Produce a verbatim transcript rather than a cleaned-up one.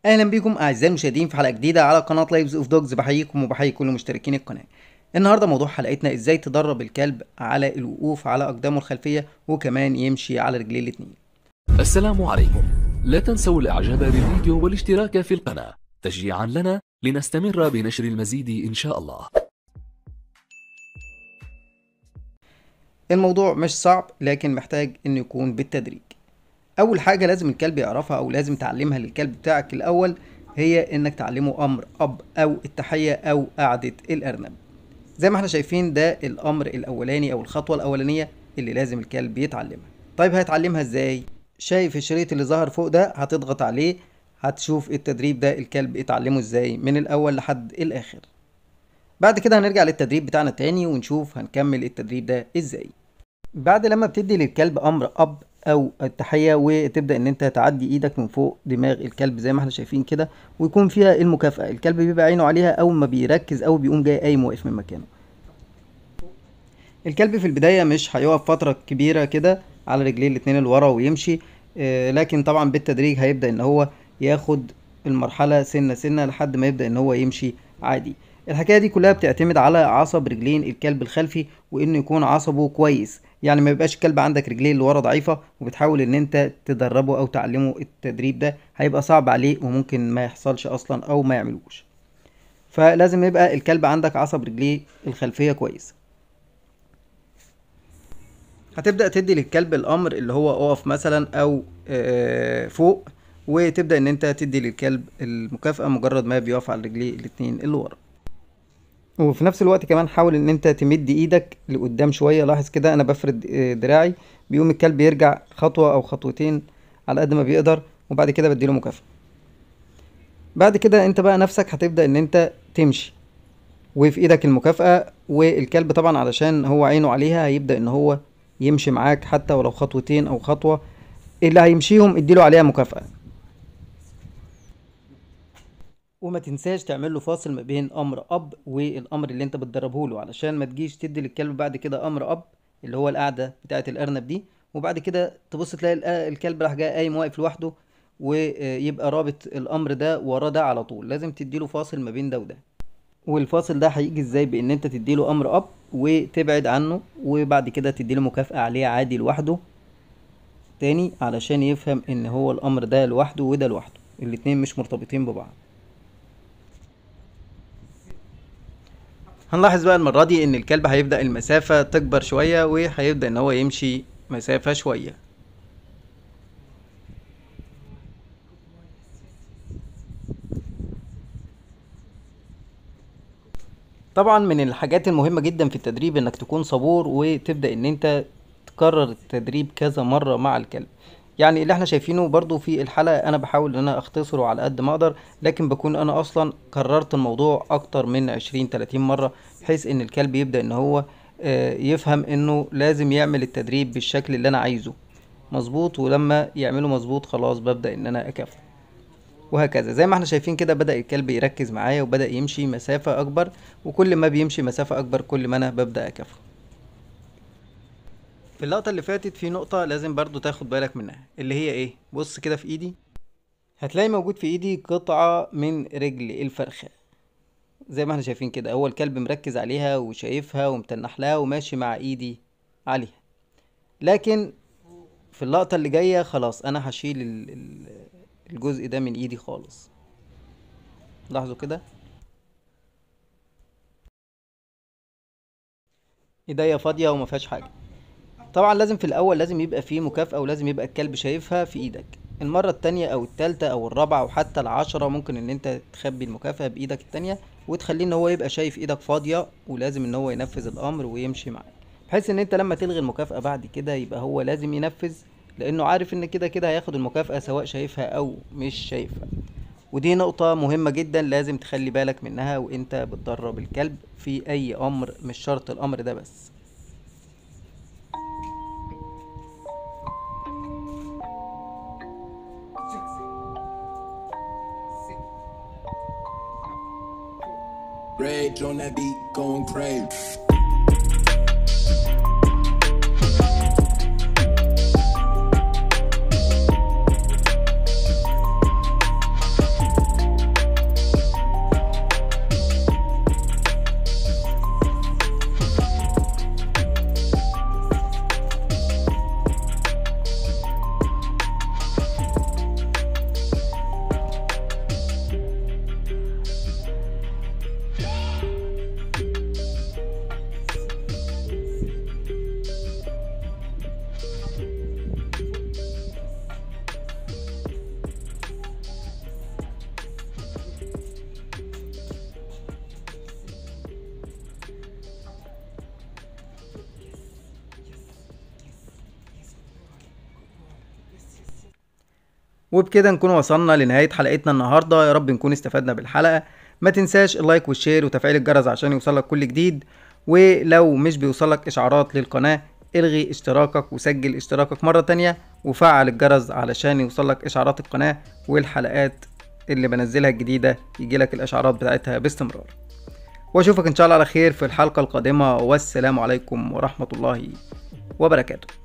اهلا بيكم اعزائي المشاهدين في حلقه جديده على قناه لايفز اوف دوجز. بحييكم وبحيي كل مشتركين القناه. النهارده موضوع حلقتنا ازاي تدرب الكلب على الوقوف على اقدامه الخلفيه وكمان يمشي على رجليه الاتنين. السلام عليكم، لا تنسوا الاعجاب بالفيديو والاشتراك في القناه تشجيعا لنا لنستمر بنشر المزيد ان شاء الله. الموضوع مش صعب لكن محتاج انه يكون بالتدريج. اول حاجه لازم الكلب يعرفها او لازم تعلمها للكلب بتاعك الاول هي انك تعلمه امر اب او التحيه او قعده الارنب. زي ما احنا شايفين ده الامر الاولاني او الخطوه الاولانيه اللي لازم الكلب يتعلمها. طيب هيتعلمها ازاي؟ شايف الشريط اللي ظهر فوق ده؟ هتضغط عليه هتشوف التدريب ده الكلب اتعلمه ازاي من الاول لحد الاخر. بعد كده هنرجع للتدريب بتاعنا تاني ونشوف هنكمل التدريب ده ازاي. بعد لما بتدي للكلب امر اب او التحيه وتبدا ان انت تعدي ايدك من فوق دماغ الكلب زي ما احنا شايفين كده ويكون فيها المكافاه، الكلب بيبقى عينه عليها اول ما بيركز او بيقوم جاي قايم واقف من مكانه. الكلب في البدايه مش هيقف فتره كبيره كده على رجليه الاتنين اللي ورا ويمشي، آه لكن طبعا بالتدريج هيبدا ان هو ياخد المرحله سنه سنه لحد ما يبدا ان هو يمشي عادي. الحكايه دي كلها بتعتمد على عصب رجلين الكلب الخلفي وانه يكون عصبه كويس، يعني ما يبقاش الكلب عندك رجليه اللي ورا ضعيفه وبتحاول ان انت تدربه او تعلمه التدريب ده هيبقى صعب عليه وممكن ما يحصلش اصلا او ما يعملوش. فلازم يبقى الكلب عندك عصب رجليه الخلفيه كويس. هتبدأ تدي للكلب الامر اللي هو اقف مثلا او فوق، وتبدأ ان انت تدي للكلب المكافأة مجرد ما بيقف على رجليه الاتنين اللي ورا. وفي نفس الوقت كمان حاول ان انت تمد ايدك لقدام شوية. لاحظ كده انا بفرد دراعي بيقوم الكلب يرجع خطوة او خطوتين على قد ما بيقدر وبعد كده بديله مكافأة. بعد كده انت بقى نفسك هتبدأ ان انت تمشي وفي ايدك المكافأة، والكلب طبعا علشان هو عينه عليها هيبدأ ان هو يمشي معاك حتى ولو خطوتين او خطوة اللي هيمشيهم اديله عليها مكافأة. وما تنساش تعمل له فاصل ما بين امر اب والامر اللي انت بتدربه له علشان ما تجيش تدي للكلب بعد كده امر اب اللي هو القعده بتاعه الارنب دي وبعد كده تبص تلاقي الكلب راح جاي قايم واقف لوحده ويبقى رابط الامر ده ورا ده على طول. لازم تديله فاصل ما بين ده وده. والفاصل ده هيجي ازاي؟ بان انت تديله امر اب وتبعد عنه وبعد كده تديله مكافأة عليه عادي لوحده تاني علشان يفهم ان هو الامر ده لوحده وده لوحده، الاتنين مش مرتبطين ببعض. هنلاحظ بقى المرة دي ان الكلب هيبدأ المسافة تكبر شوية وهيبدأ ان هو يمشي مسافة شوية. طبعا من الحاجات المهمة جدا في التدريب انك تكون صبور وتبدأ ان انت تكرر التدريب كذا مرة مع الكلب. يعني اللي احنا شايفينه برضو في الحلقة انا بحاول ان انا اختصره على قد ما اقدر، لكن بكون انا اصلا كررت الموضوع اكتر من عشرين تلاتين مرة بحيث ان الكلب يبدأ ان هو يفهم انه لازم يعمل التدريب بالشكل اللي انا عايزه مظبوط، ولما يعمله مظبوط خلاص ببدأ ان انا اكافئه وهكذا. زي ما احنا شايفين كده بدأ الكلب يركز معايا وبدأ يمشي مسافة اكبر، وكل ما بيمشي مسافة اكبر كل ما انا ببدأ اكافئه. في اللقطة اللي فاتت في نقطة لازم برضو تاخد بالك منها اللي هي ايه؟ بص كده في ايدي هتلاقي موجود في ايدي قطعة من رجل الفرخة زي ما احنا شايفين كده. هو الكلب مركز عليها وشايفها ومتنح لها وماشي مع ايدي عليها، لكن في اللقطة اللي جاية خلاص انا هشيل الجزء ده من ايدي خالص. لاحظوا كده ايديا فاضية وما فيهاش حاجة. طبعا لازم في الاول لازم يبقى فيه مكافأة ولازم يبقى الكلب شايفها في ايدك. المرة التانية او التالتة او الرابعة وحتى العشرة ممكن ان انت تخبي المكافأة بايدك التانية وتخليه ان هو يبقى شايف ايدك فاضية، ولازم ان هو ينفذ الامر ويمشي معاك بحيث ان انت لما تلغي المكافأة بعد كده يبقى هو لازم ينفذ، لانه عارف ان كده كده هياخد المكافأة سواء شايفها او مش شايفها. ودي نقطة مهمة جدا لازم تخلي بالك منها وانت بتدرب الكلب في اي امر، مش شرط الامر ده بس. Rage on that beat, going crazy. وبكده نكون وصلنا لنهاية حلقتنا النهاردة. يا رب نكون استفدنا بالحلقة. ما تنساش اللايك والشير وتفعيل الجرس عشان يوصلك كل جديد، ولو مش بيوصلك اشعارات للقناة الغي اشتراكك وسجل اشتراكك مرة تانية وفعل الجرس علشان يوصلك اشعارات القناة والحلقات اللي بنزلها الجديدة يجيلك الاشعارات بتاعتها باستمرار. واشوفك ان شاء الله على خير في الحلقة القادمة، والسلام عليكم ورحمة الله وبركاته.